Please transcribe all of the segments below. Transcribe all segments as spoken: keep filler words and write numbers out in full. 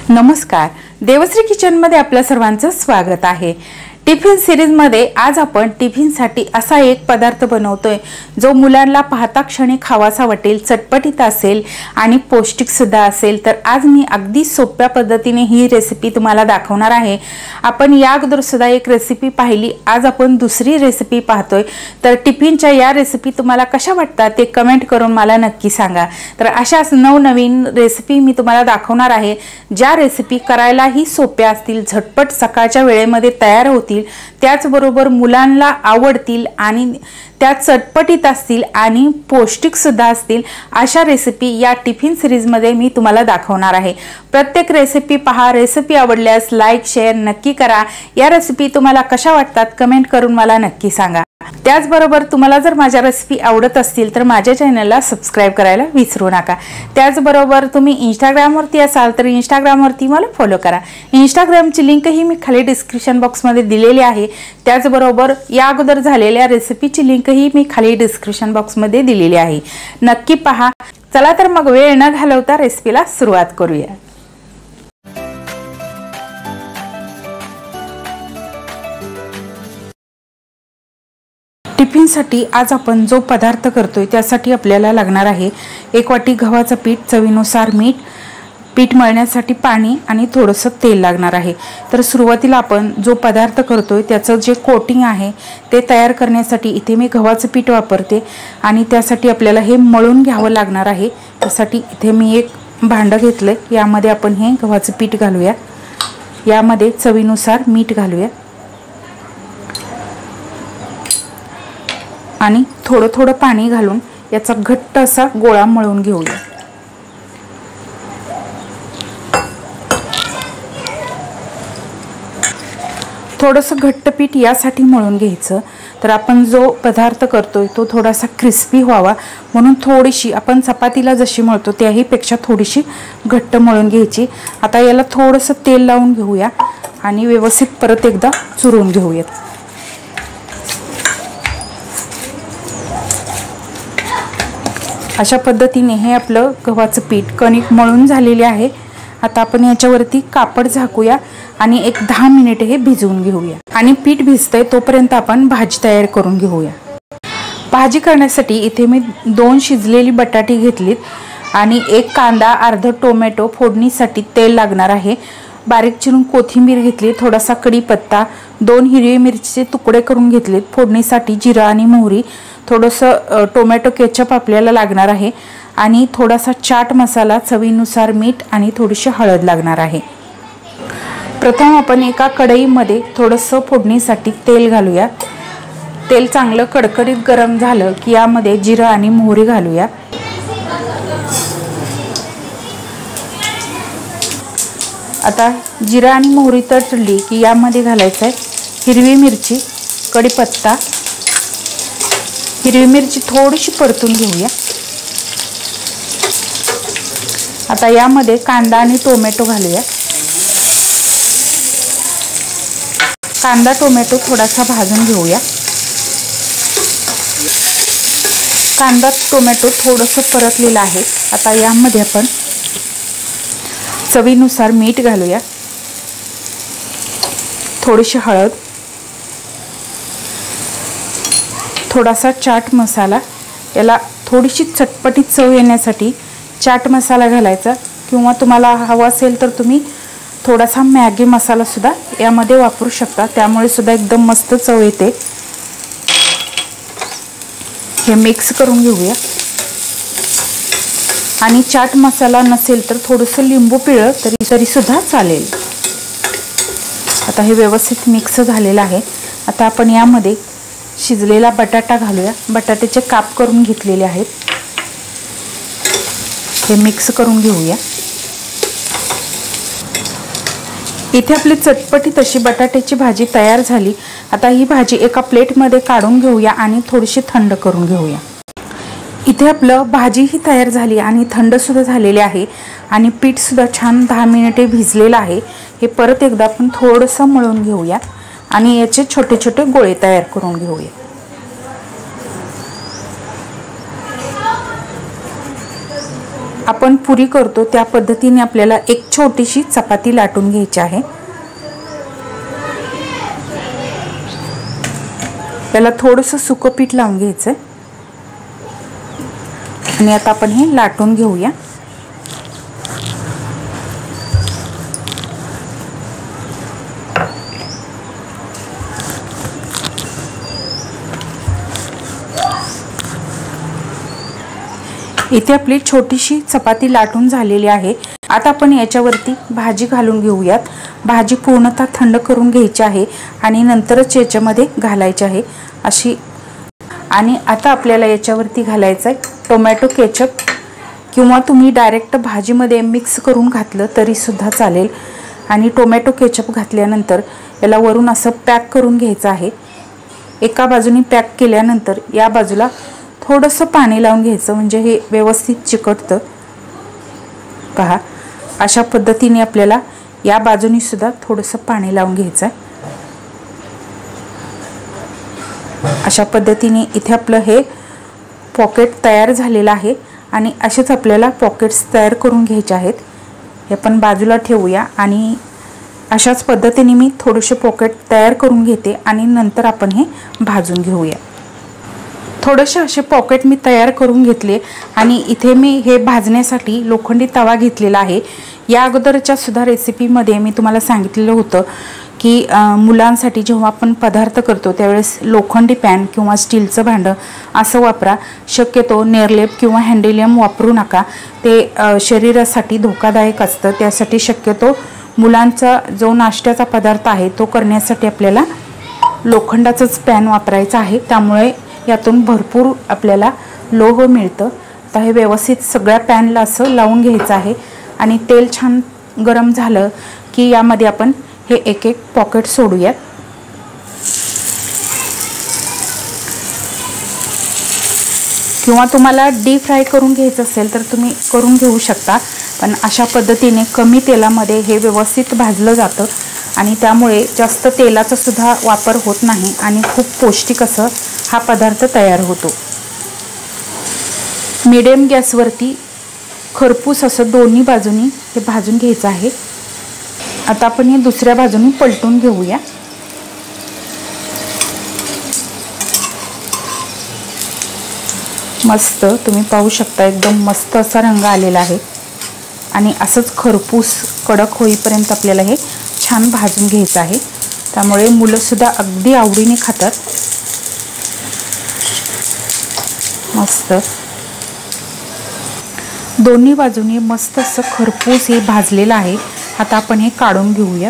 नमस्कार, देवश्री किचन मध्ये आपल्या सर्वांचं स्वागत आहे। टिफिन सीरीज मध्ये आज आपण टिफिन साठी असा एक पदार्थ बनवतोय जो मुलांना पाहता क्षणी खावासा वाटेल, चटपटीत असेल आणि पौष्टिक सुद्धा असेल। तर आज मी अगदी सोप्या पद्धतीने ही रेसिपी तुम्हाला दाखवणार आहे। आपण या अगोदर सुद्धा एक रेसिपी पाहिली, आज आपण दुसरी रेसिपी पाहतोय। तर टिफिनच्या या रेसिपी तुम्हाला कशा वाटतात ते कमेंट करून मला नक्की सांगा। तर अशाच नवनवीन रेसिपी मी तुम्हाला दाखवणार आहे, ज्या रेसिपी करायलाही सोप्या असतील, झटपट सकाळच्या वेळेमध्ये तयार होतील, त्याचबरोबर मुलांना आवडतील आणि त्या चटपटीत असतील आणि पौष्टिक सुद्धा असतील। अशा रेसिपी या टिफिन सीरीज मध्ये मी तुम्हाला दाखवणार आहे। प्रत्येक रेसिपी पहा, रेसिपी आवडल्यास लाईक शेअर नक्की करा। या रेसिपी तुम्हाला कशा वाटतात कमेंट करून मला नक्की सांगा। त्याचबरोबर तुम्हाला जर माझ्या रेसिपी आवडत असतील तर माझ्या चॅनलला सबस्क्राइब करायला विसरू नका। त्याचबरोबर तुम्ही इंस्टाग्राम वरती असाल तर इंस्टाग्राम वरती मला फॉलो करा। इंस्टाग्रामची लिंक ही मी खाली डिस्क्रिप्शन बॉक्स मध्ये दिलेली आहे। त्याचबरोबर या अगोदर झालेल्या रेसिपीची लिंक ही मी खाली डिस्क्रिप्शन बॉक्स मध्ये दिलेली आहे, नक्की पहा। चला तर मग वेळ न घालवता रेसिपीला सुरुवात करूया। टिफिन साठी आज आपण जो पदार्थ करतोय त्यासाठी आपल्याला लागणार आहे एक वाटी गव्हाचं पीठ, चवीनुसार मीठ, पीठ मळण्यासाठी पाणी आणि थोडंसं तेल लागणार आहे। तर सुरुवातीला आपण जो पदार्थ करतोय त्याचं जे कोटिंग आहे ते तयार करण्यासाठी इथे मी गव्हाचं पीठ वापरते आणि त्यासाठी आपल्याला हे मळून घ्यावं लागणार आहे। त्यासाठी इथे मी एक भांडं घेतलंय, यामध्ये आपण हे गव्हाचं पीठ घालूया, यामध्ये चवीनुसार मीठ घालूया आणि थोडं थोडं पाणी घालून याचा घट्ट असा गोळा मळून घेऊया। थोडंसं घट्ट पीठ यासाठी मळून घ्यायचं तर आपण जो पदार्थ करतोय तो थोडासा क्रिस्पी व्हावा म्हणून थोडीशी आपण चपातीला जशी मळतो त्याही पेक्षा थोडीशी घट्ट मळून घ्यायची। आता याला थोडंसं तेल लावून घेऊया आणि व्यवस्थित परत एकदा चुरून घेऊयात। अशा पद्धतीने हे आपलं गव्हाचं पीठ कणिक मळून झालेले आहे। आता आपण याच्यावरती कापड झाकूया आणि एक दहा मिनिटे हे भिजवून घेऊया आणि पीठ भिजतंय तोपर्यंत आपण भाजी तयार करून घेऊया। भाजी करण्यासाठी इथे मी दोन शिजलेली बटाटी घेतलीत आणि एक कांदा, अर्ध टोमॅटो, फोडणीसाठी तेल लागणार आहे, बारीक चिरून कोथिंबीर घेतली, थोडासा कढीपत्ता, दोन हिरवी मिरचीचे तुकडे करून घेतलेत, फोडणीसाठी जिरा आणि मोहरी, थोडंसं टोमॅटो केचप आपल्याला लागणार आहे आणि थोडासा चाट मसाला, चवीनुसार मीठ आणि थोडीशी हळद लागणार आहे। प्रथम आपण एका कढईमध्ये थोडंसं फोडणीसाठी तेल घालूया। तेल चांगलं कडकडीत गरम झालं की यामध्ये जिरा आणि मोहरी घालूया। आता जिरा आणि मोहरी तळली की यामध्ये घालायचं आहे हिरवी मिरची, कढीपत्ता, हिरवी मिरची थोडीशी परतून घेऊया। आता यामध्ये कांदा आणि टोमॅटो घालूया। कांदा टोमॅटो थोडासा भाजून घेऊया। कांदा टोमॅटो थोडंसं परतलेलं आहे। आता यामध्ये आपण चवीनुसार मीठ घालूया, थोडीशी हळद, थोडासा चाट मसाला, याला थोडीशी चटपटीत चव येण्यासाठी चाट मसाला घालायचा किंवा तुम्हाला हवा असेल तर तुम्ही थोडासा मॅगी मसाला सुद्धा यामध्ये वापरू शकता, त्यामुळे सुद्धा एकदम मस्त चव येते। हे मिक्स करून घेऊया आणि चाट मसाला नसेल तर थोडंसं लिंबू पिळलं तरी तरी सुद्धा चालेल। आता हे व्यवस्थित मिक्स झालेलं आहे। आता आपण यामध्ये शिजलेला बटाटा घालूया, बटाट्याचे काप करून घेतलेले आहेत, हे मिक्स करून घेऊया। इथे आपली चटपटीत अशी बटाट्याची भाजी तयार झाली। आता ही भाजी एका प्लेटमध्ये काढून घेऊया आणि थोडीशी थंड करून घेऊया। इथे आपलं भाजी ही तयार झाली आणि थंड सुद्धा झालेली आहे आणि पीठ सुद्धा छान दहा मिनिटे भिजलेलं आहे। हे परत एकदा आपण थोडंसं मळून घेऊया आणि याचे छोटे छोटे गोळे तयार करून घेऊया। आपण पुरी करतो त्या पद्धतीने आपल्याला एक छोटीशी चपाती लाटून घ्यायची आहे। त्याला थोडंसं सुकं पीठ लावून घ्यायचं आणि आता आपण हे लाटून घेऊया। इथे आपली छोटीशी चपाती लाटून झालेली आहे। आता आपण याच्यावरती भाजी घालून घेऊयात। भाजी पूर्णतः थंड करून घ्यायची आहे आणि नंतरच याच्यामध्ये घालायची आहे अशी। आणि आता आपल्याला याच्यावरती घालायचं आहे टोमॅटो केचप, किंवा तुम्ही डायरेक्ट भाजीमध्ये मिक्स करून घातलं तरी सुद्धा चालेल। आणि टोमॅटो केचप घातल्यानंतर याला वरून असं पॅक करून घ्यायचं आहे। एका बाजूने पॅक केल्यानंतर या बाजूला थोडंसं पाणी लावून घ्यायचं, म्हणजे हे व्यवस्थित चिकटतं। पहा, अशा पद्धतीने आपल्याला या बाजूनी सुद्धा थोडंसं पाणी लावून घ्यायचं आहे। अशा पद्धतीने इथे आपलं हे पॉकेट तयार झालेलं आहे आणि असेच आपल्याला पॉकेट्स तयार करून घ्यायचे आहेत। हे आपण बाजूला ठेवूया आणि अशाच पद्धतीने मी थोडेसे पॉकेट तयार करून घेते आणि नंतर आपण हे भाजून घेऊया। थोडेसे असे पॉकेट मी तयार करून घेतले आणि इथे मी हे भाजण्यासाठी लोखंडी तवा घेतलेला आहे। या अगोदरच्या सुद्धा रेसिपीमध्ये मी तुम्हाला सांगितलेलं होतं की मुलांसाठी जेव्हा आपण पदार्थ करतो त्यावेळेस लोखंडी पॅन किंवा स्टीलचं भांडं असं वापरा। शक्यतो नेरलेप किंवा हँडेलियम वापरू नका, ते शरीरासाठी धोकादायक असतं। त्यासाठी शक्यतो मुलांचा जो नाश्त्याचा पदार्थ आहे तो करण्यासाठी आपल्याला लोखंडाचंच पॅन वापरायचं आहे। त्यामुळे यातून भरपूर आपल्याला लोह मिळतं। तर हे व्यवस्थित सगळ्या पॅनला असं लावून घ्यायचं आहे आणि तेल छान गरम झालं की यामध्ये आपण हे एक एक पॉकेट सोडूयात। किंवा तुम्हाला डीप फ्राय करून घ्यायचं असेल तर तुम्ही करून घेऊ शकता, पण अशा पद्धतीने कमी तेलामध्ये हे व्यवस्थित भाजलं जातं आणि त्यामुळे जास्त तेलाचा सुद्धा वापर होत नाही आणि खूप पौष्टिक असं हा पदार्थ तयार होतो। मीडियम गॅसवरती खरपूस असं दोन्ही बाजूनी हे भाजून घ्यायचं आहे। आता आपण हे दुसऱ्या बाजूनी पलटून घेऊया। मस्त तुम्ही पाहू शकता, एकदम मस्त असा रंग आलेला आहे आणि असंच खरपूस कडक होईपर्यंत आपल्याला हे छान भाजून घ्यायचं आहे। त्यामुळे मुलं सुद्धा अगदी आवडीने खातात। मस्त दोन्ही बाजूनी मस्त असं खरपूस हे भाजलेलं आहे। आता आपण हे काढून घेऊयात।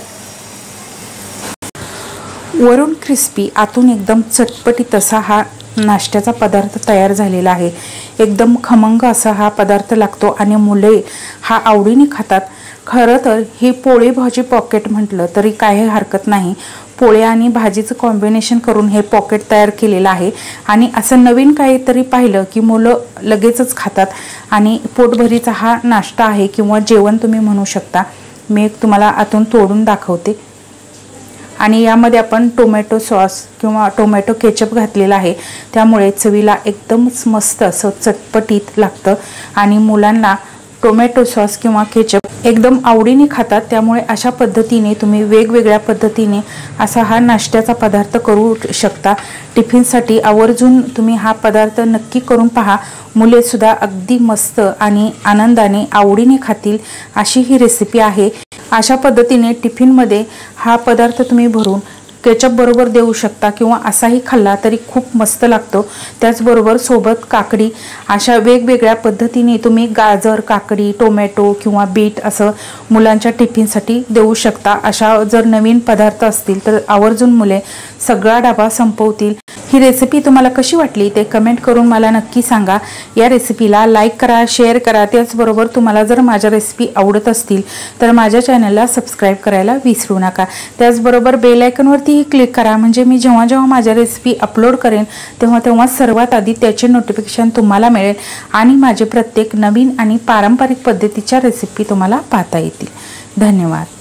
वरून क्रिस्पी, आतून एकदम चटपटीत असा हा नाश्त्याचा पदार्थ तयार झालेला आहे। एकदम खमंग असा हा पदार्थ लागतो आणि मुले हा आवडीने खातात। खरं तर ही पोळी भाजी पॉकेट म्हटलं तरी काही हरकत नाही। पोळ्या आणि भाजीचं कॉम्बिनेशन करून हे पॉकेट तयार केलेलं आहे आणि असं नवीन काहीतरी पाहिलं की मुलं लगेचच खातात आणि पोटभरीचा हा नाश्ता आहे किंवा जेवण तुम्ही म्हणू शकता। मी एक तुम्हाला आतून तोडून दाखवते आणि यामध्ये आपण टोमॅटो सॉस किंवा टोमॅटो केचप घातलेला आहे, त्यामुळे चवीला एकदमच मस्त असं चटपटीत लागतं आणि मुलांना टोमॅटो सॉस किंवा केचप एकदम आवडीने खातात। त्यामुळे अशा पद्धतीने तुम्ही वेगवेगळ्या पद्धतीने असा हा नाश्त्याचा पदार्थ करू शकता। टिफिनसाठी आवर्जून तुम्ही हा पदार्थ नक्की करून पहा। मुले सुद्धा अगदी मस्त आणि आनंदाने आवडीने खातील अशी ही रेसिपी आहे। अशा पद्धतीने टिफिनमध्ये हा पदार्थ तुम्ही भरून केचप बरोबर देऊ शकता किंवा असाही खाल्ला तरी खूप मस्त लागतो। त्याचबरोबर सोबत काकडी, अशा वेगवेगळ्या पद्धतीने तुम्ही गाजर, काकडी, टोमॅटो किंवा बीट असं मुलांच्या टिफिनसाठी देऊ शकता। अशा जर नवीन पदार्थ असतील तर आवर्जून मुले सगळा डबा संपवतील। ही रेसिपी तुम्हाला कशी वाटली ते कमेंट करून मला नक्की सांगा। या रेसिपीला लाईक करा, शेअर करा। त्याचबरोबर तुम्हाला जर माझ्या रेसिपी आवडत असतील तर माझ्या चॅनलला सबस्क्राईब करायला विसरू नका। त्याचबरोबर बेल आयकॉनवरतीही क्लिक करा, म्हणजे मी जेव्हा जेव्हा माझ्या रेसिपी अपलोड करेन तेव्हा तेव्हा सर्वात आधी त्याचे नोटिफिकेशन तुम्हाला मिळेल आणि माझे प्रत्येक नवीन आणि पारंपरिक पद्धतीच्या रेसिपी तुम्हाला पाहता येतील। धन्यवाद।